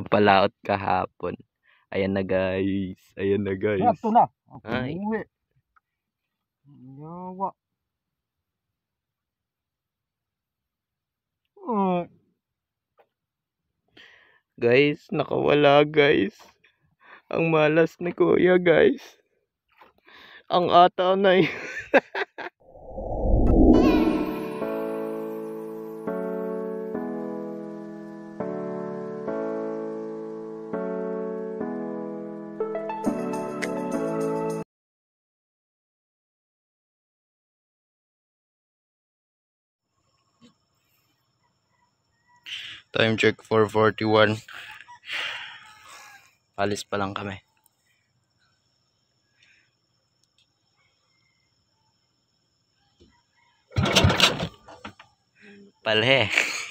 napalaot kahapon. Ayan na guys. Ayan na guys. Ito na. Ay. Umuwi. Yawa. Guys, nakawala guys. Ang malas ni kuya guys. Ang ata na eh. Time check 4:41. Alis pa lang kami. Palhe.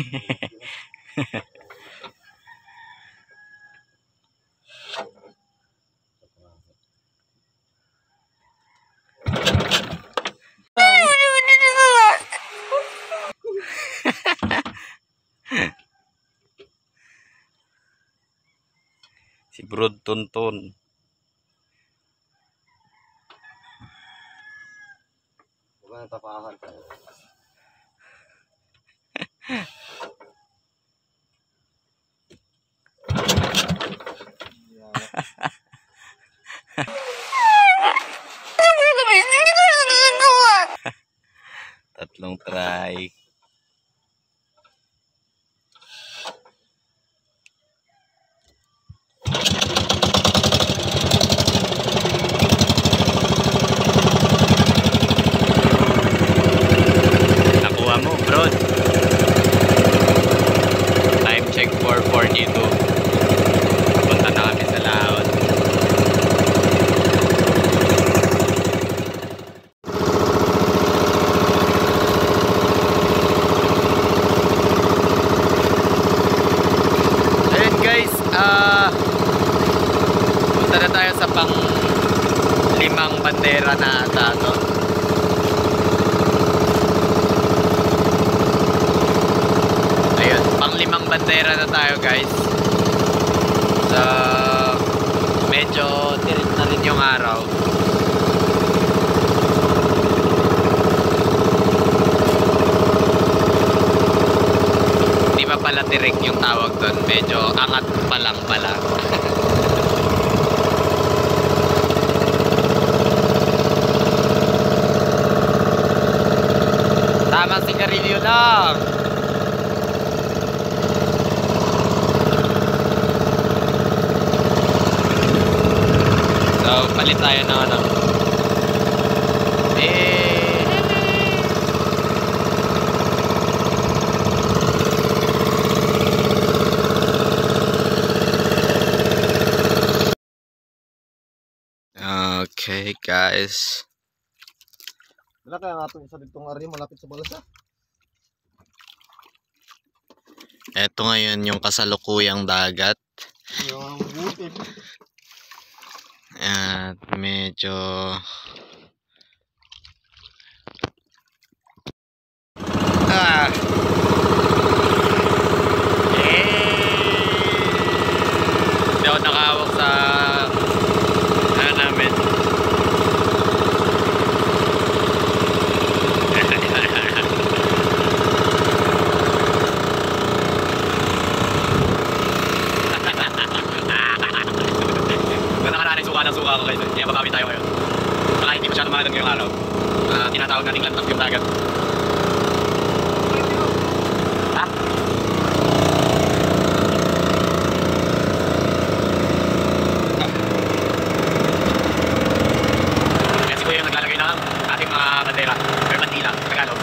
Si Brod Tonton. Huwag na tapakan tayo. Tatlong try. Nakuha mo, bro. Time check 4:42. Punta na kami sa laot. Ayun guys, punta na tayo sa pang 5 bandera na ata to. Ayun, pang 5 bandera na tayo guys. So, medyo tirik na rin yung araw. Di ba pala tirik yung tawag doon? Medyo angat pa lang pala. Tama sigarilyo lang. So, palit tayo ng ano. Okay, guys. Wala kaya nga itong isa ditong area malapit sa balasa. Ito ngayon yung kasalukuyang dagat. Yung buti. At medyo hindi ako nakahawak sa ano namin. Suka ako guys, kaya babawi tayo ngayon. Baka hindi masyadong mahalag ngayong araw. Tinatawag nating lantak yung dagat. Ha? Kaya si Kuya yung naglalagay ng ating mga bandera or bandila, Tagalog.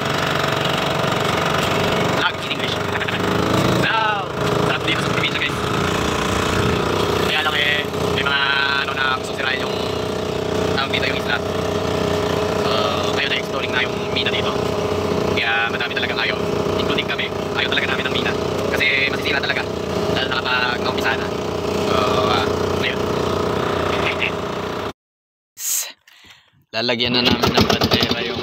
In English. So, sarap dito sa probinsya guys. Kaya lang may mga gusto sirain yung tawag dito yung isla. Ayaw na exploring na yung mina dito. Kaya madami talagang ayaw. Including kami, ayaw talaga namin ng mina. Kasi masisira talaga. Dahil nakapag-naumpisa na. So, ayun. Lalagyan na namin ng bandera yung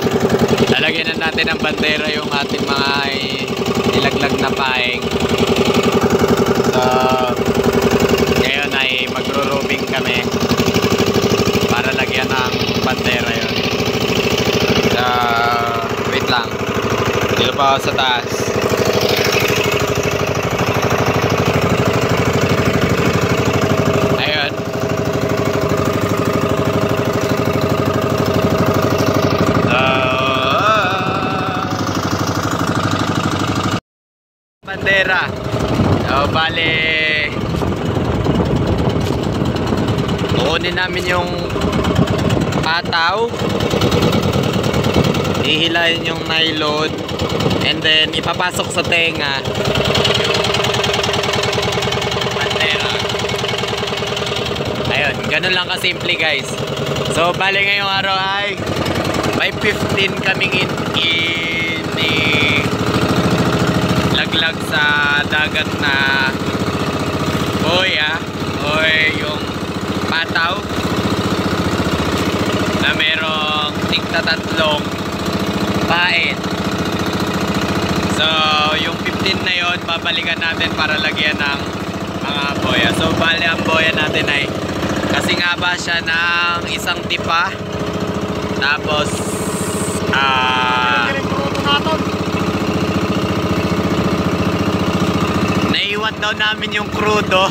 lalagyan na natin ng bandera yung ating mga nilaglag na paeng. sa taas. Ayun. Bandera. So, bale, kukunin namin yung pataw, ihilayin yung nylon, and then ipapasok sa tenga yung bandera. Ayun, ganun lang kasimple guys. So, bale ngayong araw ay may 15 kaming laglag sa dagat na boya o yung pataw na merong tigtatatlong pain. So yung 15 na yon babalikan natin para lagyan ng mga boya. So bali ang boya natin ay kasi nga ba siya ng isang tipa, tapos naiwan daw namin yung crudo.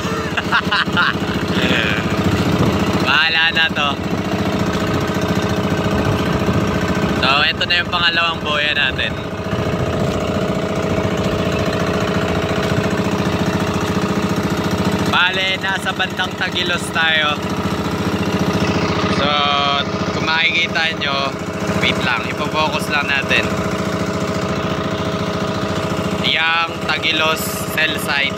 Bahala na to. So ito na yung pangalawang boya natin. Bale, nasa bandang Tagilos tayo. So kung makikita nyo, wait lang, ipofocus lang natin yung Tagilos cell site.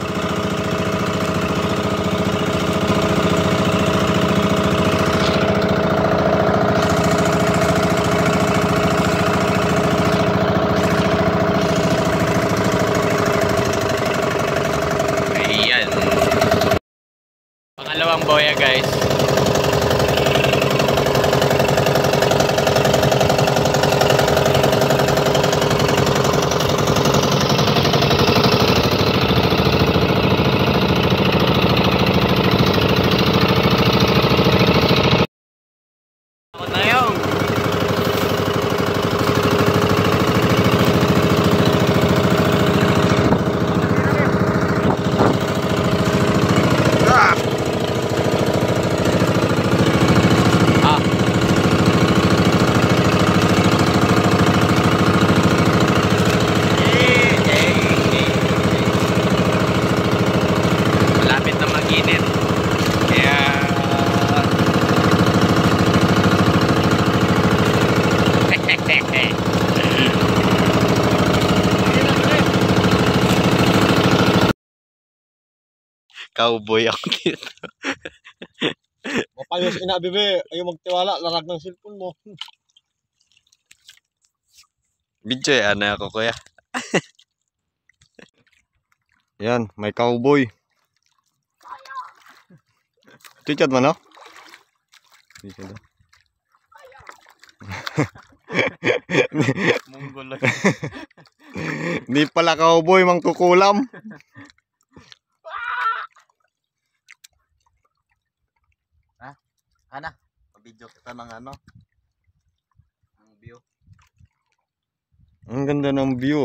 Ayan, pangalawang boya guys. Cowboy ako dito. Mapayos inabibe, ayaw magtiwala, larag ng cellphone mo. Video ano ako kuya. Yan, may cowboy. Tichad man, no? Tichad. Mongol. Hindi pala cowboy, mangkukulam. Ana, video kita ng ano? Ang view. Ang ganda ng view.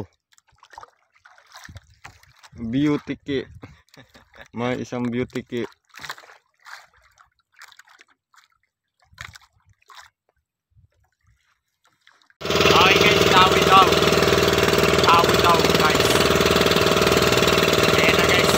Beauty ki. May isang beauty ki. Okay guys, tawi daw. Tawi daw guys. Ayan na guys.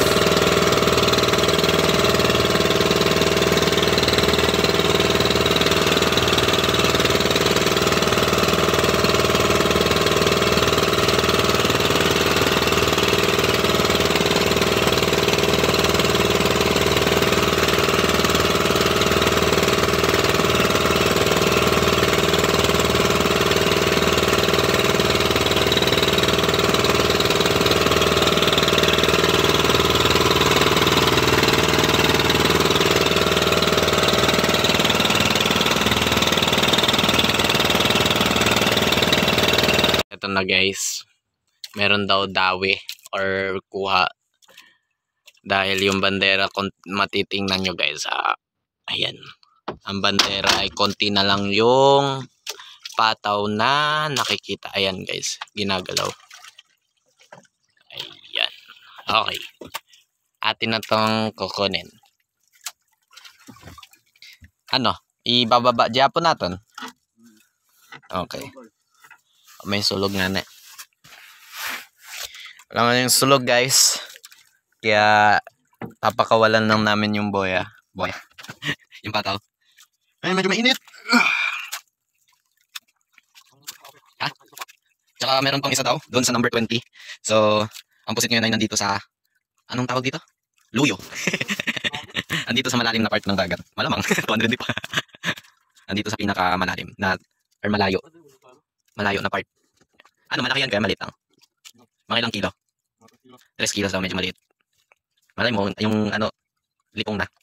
Ito na guys, meron daw dawi or kuha dahil yung bandera kung matitingnan nyo guys, ayan, ang bandera ay konti na lang yung pataw na nakikita. Ayan guys, ginagalaw. Okay. Atin na tong kukunin. Ano? Ibababa Japon natin? Okay. May sulog nga na. Alam mo yung sulog guys. Kaya papakawalan lang namin yung boya. Boya. Yung pataw. Ay, medyo mainit. Ha? Tsaka meron pang isa daw. Doon sa number 20. So, ang pusit ngayon ay nandito sa... Anong tawag dito? Luyo. Nandito sa malalim na part ng dagat. Malamang. 200 pa. Nandito sa pinakamalalim. Or malayo. Malayo na part. Ano, malaki yan kaya maliit lang. Mga ilang kilo? 3 kilos daw, medyo maliit. Malay mo, yung ano, lipong na.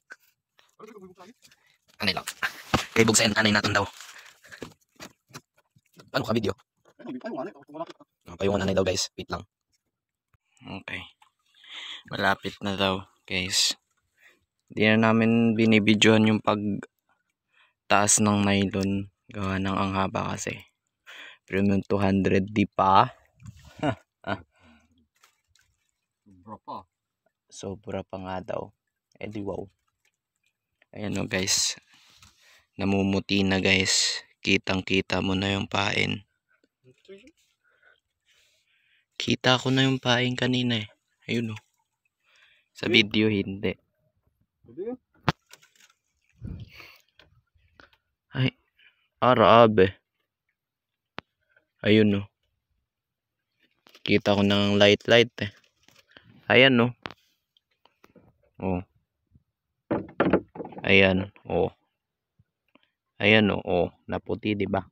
Anay lang. Kay bugsain, anay natin daw. Ano ka video? Payungan anay daw guys, wait lang. Okay. Malapit na daw guys. Hindi na namin binibidyohan yung pagtaas ng nylon. Gawa ng ang haba kasi. Premium 200 di pa. Sobra pa nga daw. Eh di wow. Ayan o guys. Namumuti na guys. Kitang kita mo na yung pain. Kita ko na yung pain kanina eh. Ayun o. Sa video hindi. Ay. Arabe. Ayun o. Kita ko ng light eh. Ayan o. Oh. Ayan, oh. Ayan oh, naputi 'di ba?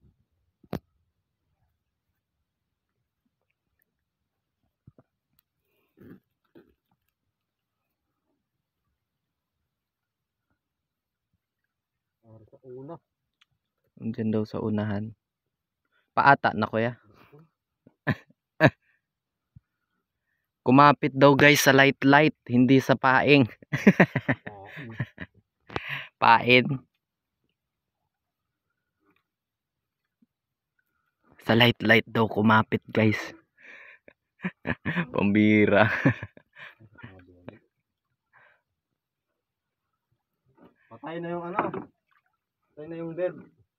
Sa una. Andiyan daw sa unahan. Paata na kuya. Kumapit daw guys sa light, hindi sa paing. Pain. Sa light daw kumapit guys. Pambira. Patay na yung ano. Patay na yung dead.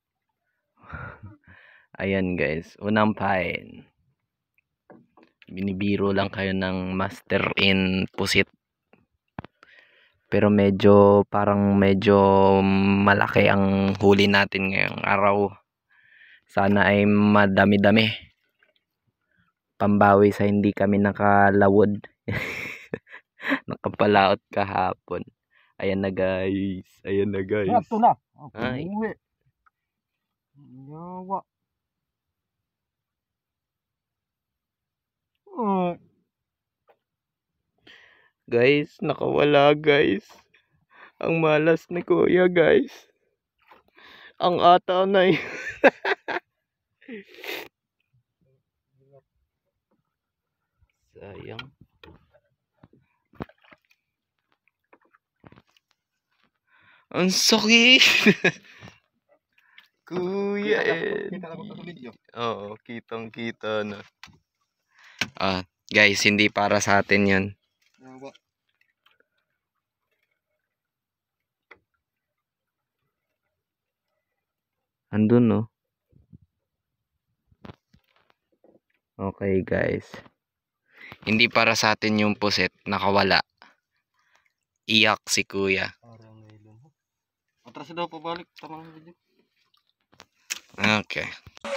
Ayan guys, unang pain. Binibiro lang kayo ng master in pusit. Pero parang medyo malaki ang huli natin ngayong araw. Sana ay madami-dami. Pambawi sa hindi kami nakalawod. Nakapalaot kahapon. Ayan na guys. Ayan na guys. Ito na. Ay. Umuwi. Yawa. Guys, nakawala guys. Ang malas ni kuya guys. Ang ata na eh. Sayang. Ang sakit. Kuya Ed. Kita na sa video. Oo, kitang-kita na. Guys, hindi para sa atin 'yun. Yawa. Andun no. Okay guys. Hindi para sa atin yung puset, nakawala. Iyak si kuya. Parang nylon. Atras daw pabalik tamang video. Okay.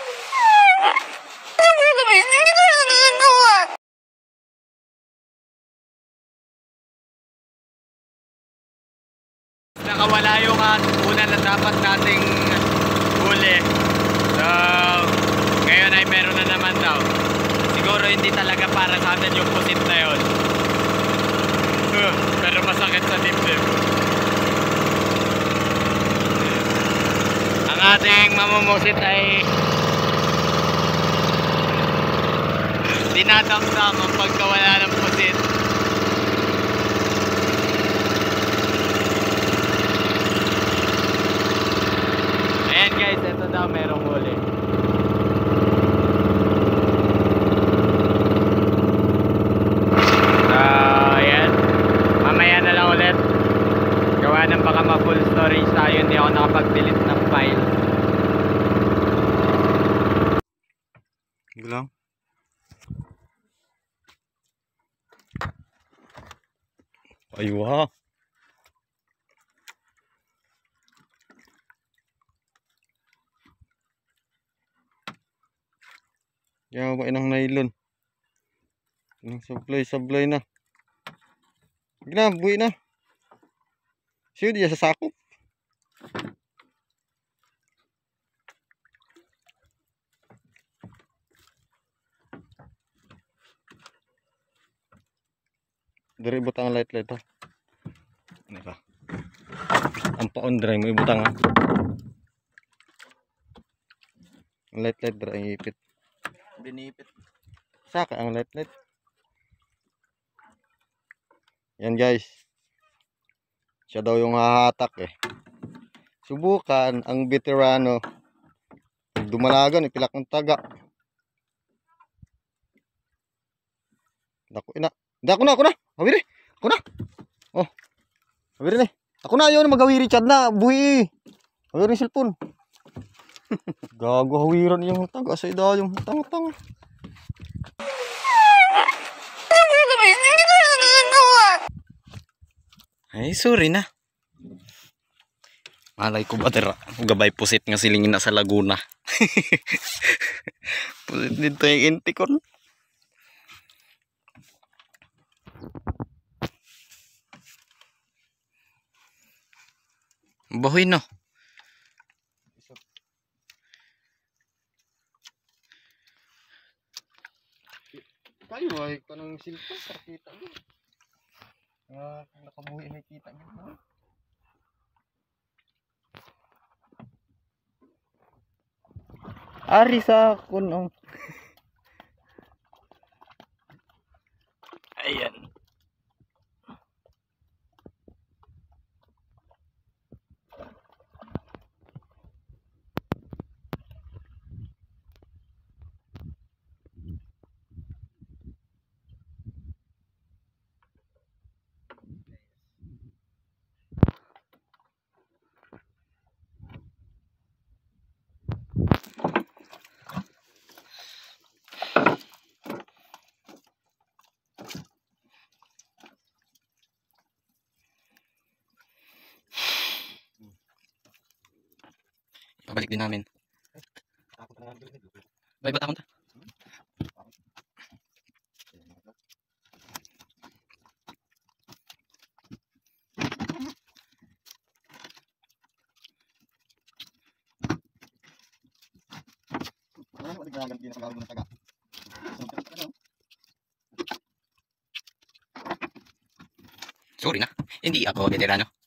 Nakawala yung una na dapat nating huli. So, ngayon ay meron na naman daw. Siguro hindi talaga para sa atin yung pusit na yun. Pero masakit sa dibdib. Ang ating mamumusit ay dinadamdam ang pagkawala ng pusit. Ayan guys, ito daw merong huli. makapag-delete ng file. Bilang. Aywa. Yawa inang nylon. Inang sablay na. Gila, buwi na. Siyo diya sa sakop. Dari butang light ha. Ano ka? Ang pa-on dry mo ibutang ha. Ang light dry ipit. Binipit. Saka ang light. Yan guys. Siya daw yung hahatak eh. Subukan ang veterano. Pag dumalagan, ipilak ng taga. Ako na. Ako na. Hawiri. Ako na. Oh. Hawiri na. Ako na yun magawiri Chad na. Buhi. Hawiri yung cellphone. Gago hawiran yung taga sa ida yung tanga-tanga. Ay, sorry na. Malay ko ba tira? Gabay pusit nga silingin na sa Laguna. Pusit dito yung intikon. Bahoy no. Kayo ay kanang cellphone kita mo. Nakabuhi na kita mo. Ari sa kunong. Ayan. Pabalik din namin. Bay, ba't akong ta? Sorry na. Hindi ako veterano.